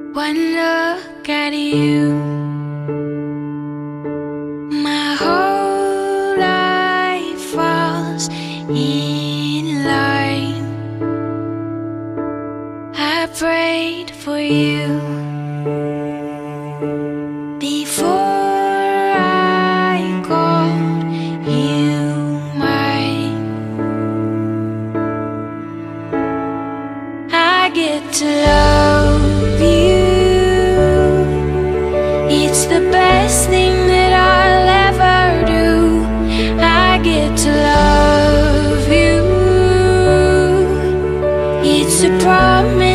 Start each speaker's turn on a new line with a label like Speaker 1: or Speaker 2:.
Speaker 1: One look at you, my whole life falls in line. I prayed for you before I called you mine. I get to love you. It's the best thing that I'll ever do. I get to love you. It's a promise